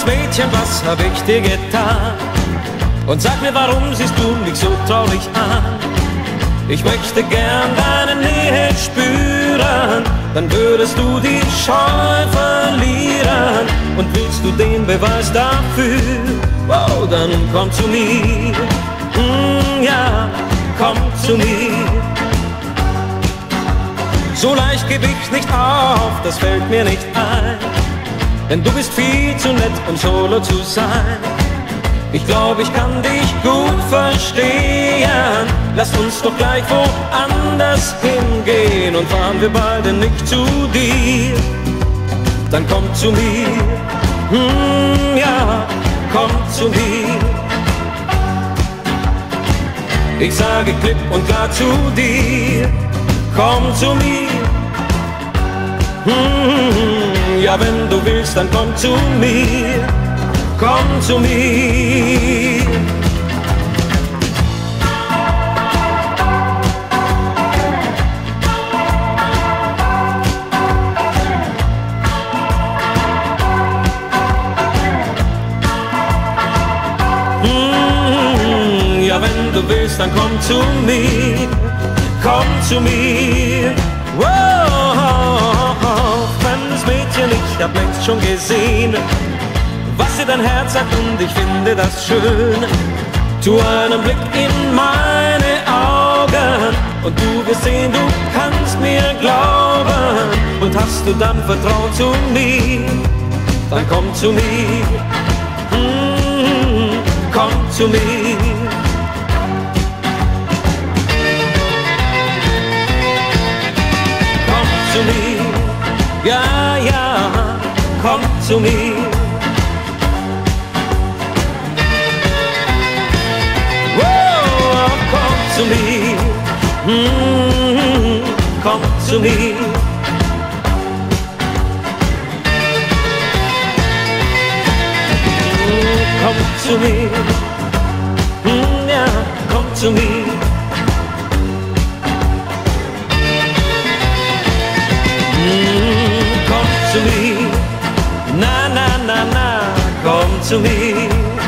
Kleines Mädchen, was hab ich dir getan? Und sag mir, warum siehst du mich so traurig an? Ich möchte gern deine Nähe spüren, dann würdest du die Scheu verlieren. Und willst du den Beweis dafür, wow, dann komm zu mir, ja, komm zu mir. So leicht geb ich nicht auf, das fällt mir nicht ein, denn du bist viel zu nett, um solo zu sein. Ich glaub, ich kann dich gut verstehen. Lass uns doch gleich woanders hingehen und fahren wir beide nicht zu dir. Dann komm zu mir, ja, komm zu mir. Ich sage klipp und klar zu dir, komm zu mir. Ja, wenn du willst, dann komm zu mir. Komm zu mir. Ja, wenn du willst, dann komm zu mir. Komm zu mir. Wow, fremdes Mädchen, ich hab längst schon gesehen, was dir dein Herz sagt, und ich finde das schön. Tu einen Blick in meine Augen und du wirst sehen, du kannst mir glauben. Und hast du dann Vertrauen zu mir, dann komm zu mir, komm zu mir. Komm zu mir, ja, ja, komm zu mir. Komm zu mir, komm zu mir. Komm zu mir, ja, komm zu mir. Komm zu mir, na, na, na, na, komm zu mir.